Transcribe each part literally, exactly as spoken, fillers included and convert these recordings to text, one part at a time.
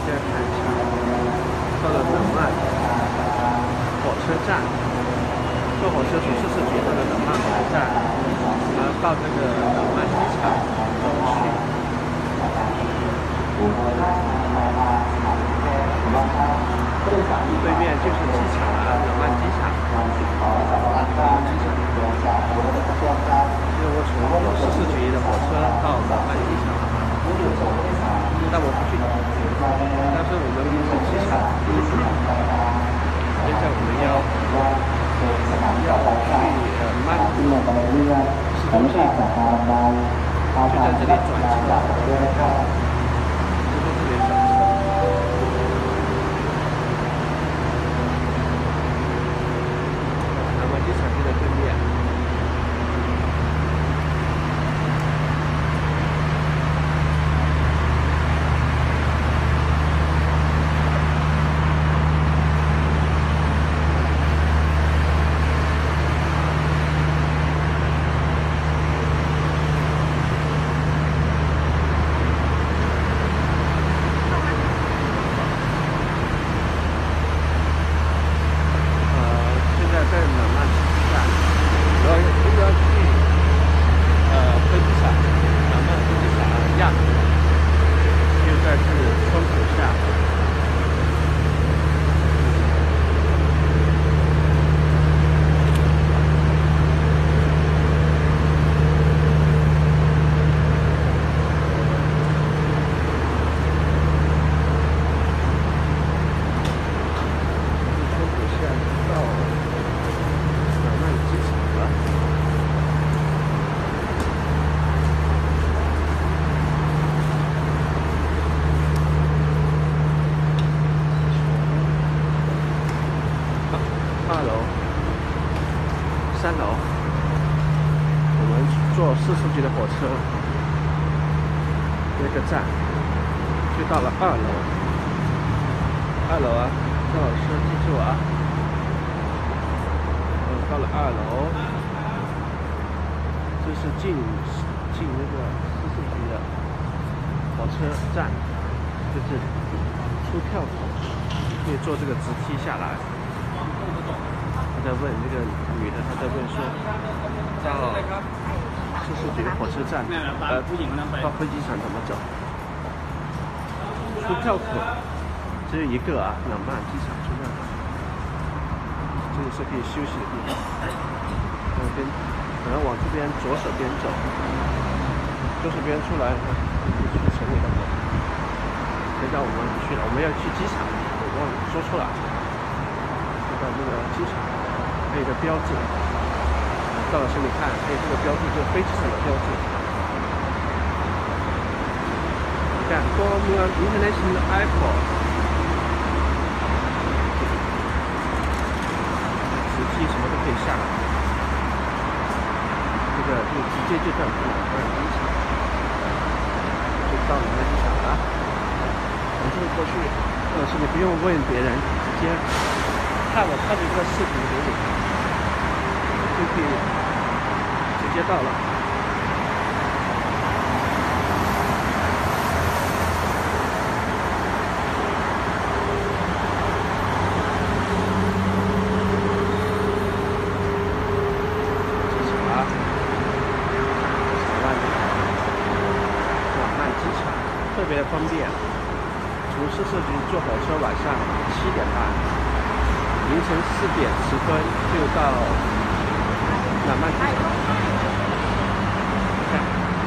现在看一下，到了冷曼火车站，坐火车从四十几到了冷曼火车站，然后到这个冷曼机场走去。对面就是机场了，冷曼机场。因为我从四十几的火车到冷曼机场，但我不去，但是我们是机场。现在我们要要去呃曼谷市中心，就在这里转车，就在这里转车。冷曼机场就在对面。三楼，我们坐四十几的火车，那个站就到了二楼。二楼啊，张老师记住啊，嗯，到了二楼，这是进进那个四十几的火车站，就这里，出票口可以坐这个直梯下来。他在问这个女的，她在问说，到四十几的火车站，呃，到飞机场怎么走？出票口只有一个啊，冷曼机场出票口，这里是可以休息的地方。我边，可能往这边左手边走，左手边出来，去城里的火。现在我们去了，我们要去机场，我忘了说错了，到那个机场。还有一个标志，赵老师你看，还有这个标志，就是飞机上的标志。你看 ，Guangdong International Airport， 直机什么都可以下来。这个就直接就到冷曼机场，就到冷曼机场了。我们这个过去，赵老师你不用问别人，直接看我看这个视频给你。就可以直接到了。机场啊，冷曼机场特别方便，从四十几坐火车晚上七点半，凌晨四点十分就到。冷曼机场，看，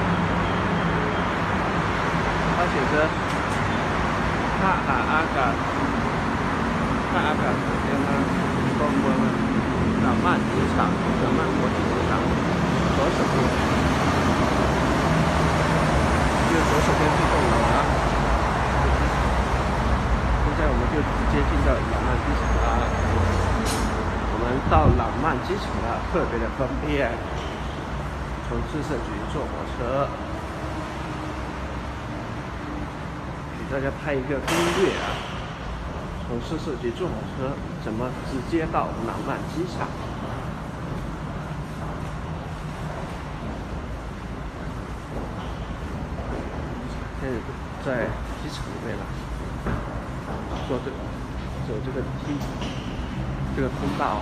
它写着帕阿阿嘎，帕阿嘎什么中国的冷曼机场，冷曼国际机场，左手边，就左手边这栋楼啊。现在我们就直接进到冷曼机场了。我们到冷曼机场了，特别的方便。从自胜局坐火车，给大家拍一个攻略啊。从自胜局坐火车怎么直接到冷曼机场？现在在机场里面了。 坐这走这个梯这个通道啊，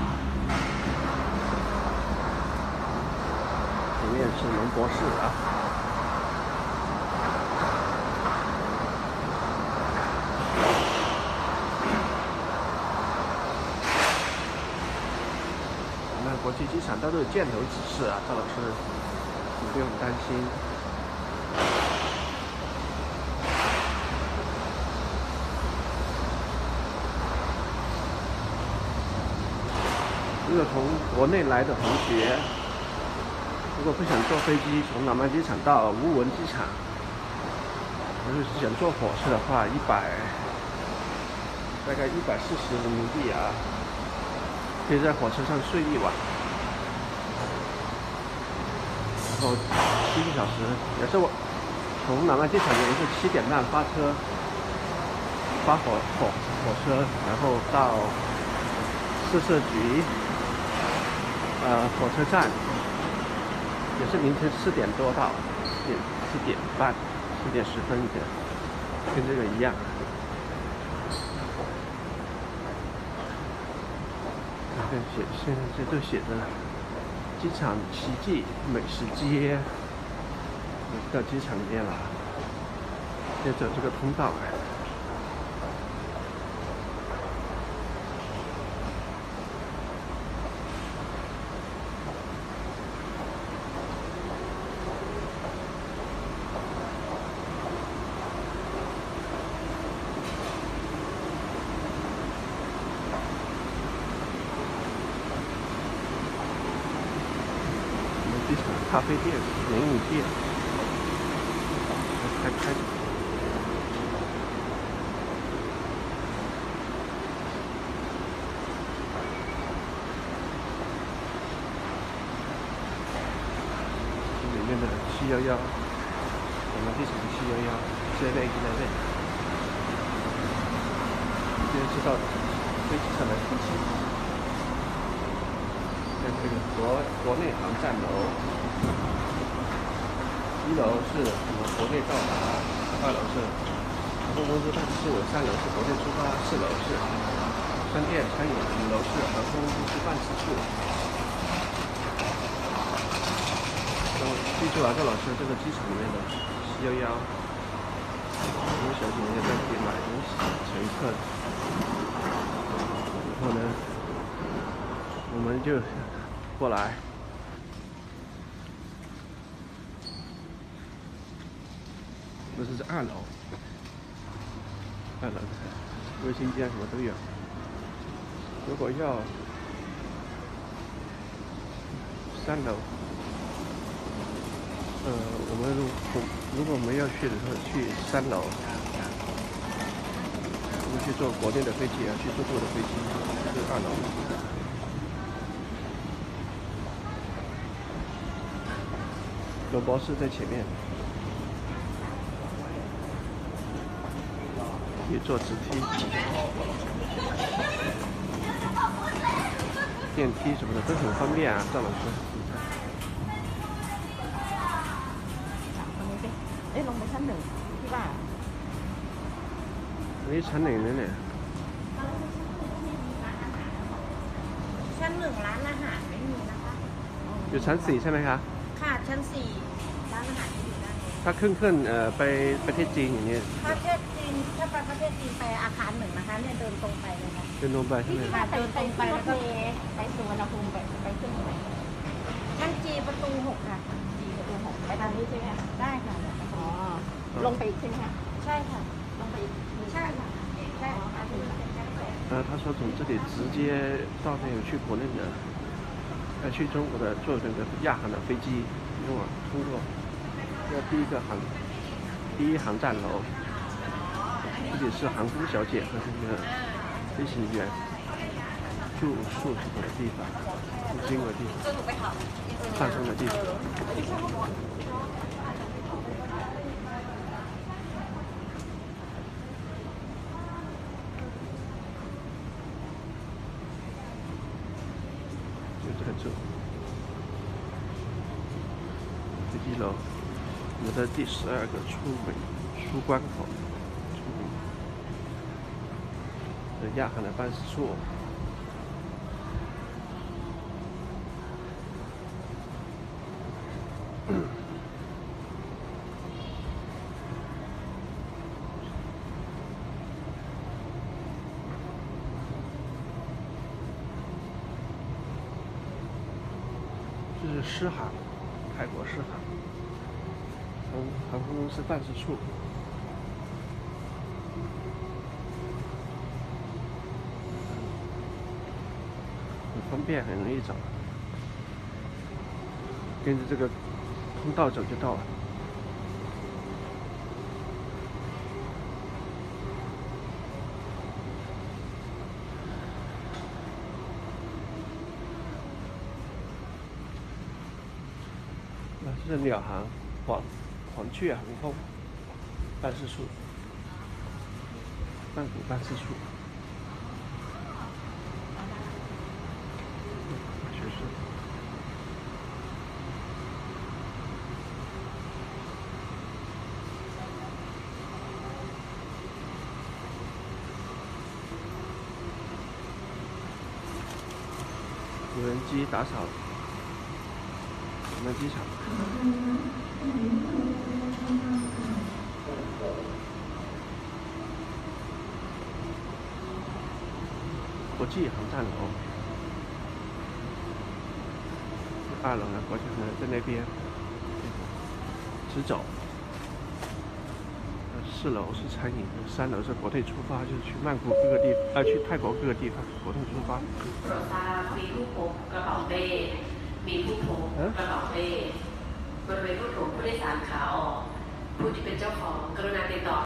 里面是龙博士啊。那国际机场都是箭头指示啊，赵老师，你不用担心。如果从国内来的同学，如果不想坐飞机从南曼机场到乌文机场，如果是想坐火车的话，一百大概一百四十人民币啊，可以在火车上睡一晚，然后七个小时，也是我从南曼机场也是七点半发车，发火火火车，然后到四社局。呃，火车站也是凌晨四点多到，四点四点半、四点十分的，跟这个一样。这写现在这都写着机场奇迹美食街，到机场里面了，接着这个通道。机场咖啡店、美女店，开开着。里面的七幺幺，我们机场的七幺幺，这类这类。现在知道飞机场的天气。这个国国内航站楼，一楼是我们国内到达，二楼是航空公司办事处，三楼是国内出发，四楼是商店餐饮，五楼是航空公司办事处。然后记住啊，赵老师，这个机场里面的七幺幺，很多小姐姐在这里买东西，乘客。然后呢，我们就过来，这是二楼，二楼卫生间什么都有。如果要三楼，呃，我们如如果我们要去的时候去三楼，我们去坐国内的飞机啊，去中国的飞机，是二楼。龙博士在前面，可以坐直梯、电梯什么的都很方便啊，赵老师。 เอ๊ะลงไปชั้นหนึ่งที่ว่าอันนี้ชั้นหนึ่งนั่นเนี่ยชั้นหนึ่งร้านอาหารไม่มีนะคะอยู่ชั้นสี่ใช่ไหมคะค่ะชั้นสี่ร้านอาหารที่อยู่ด้านนี้ถ้าขึ้นขึ้นเอ่อไปประเทศจีนอย่างเงี้ยประเทศจีนถ้าไปประเทศจีนไปอาคารหนึ่งนะคะเนี่ยเดินตรงไปเลยค่ะเดินลงไปใช่ไหมค่ะเดินตรงไปแล้วก็ไปสุวรรณภูมิไปไปขึ้นไปชั้นจีประตูหกค่ะจีประตูหกไปทางนี้ใช่ไหมได้ค่ะอ๋อลงไปอีกใช่ไหมคะใช่ค่ะลงไปอีกใช่ค่ะใช่ค่ะ呃，他说从这里直接到那个去国内的，呃，去中国的坐那个亚航的飞机，用啊通过这第一个航第一航站楼，这里是航空小姐和这个飞行员住宿什么的地方，住经的地方，放松的地方。就在这，这一楼，我们的第十二个出门出关口，出门。 是亚航的办事处。这是狮航，泰国狮航，航航空公司办事处。很方便，很容易找，跟着这个通道走就到了。啊，这是鸟航黄黄雀航空办事处，曼谷办事处。确实。无人机打扫我们机场。国际航站楼，二楼呢，国际航站在那边，直走。四楼是餐饮，三楼是国内出发，就是去曼谷各个地，呃，去泰国各个地方国内出发。 มีผู้พบกระเป๋าเป้มีผู้พบกระเป๋าเป้บริเวณรถหลวงผู้โดยสารขาออกผู้ที่เป็นเจ้าของกรุณาติดต่อ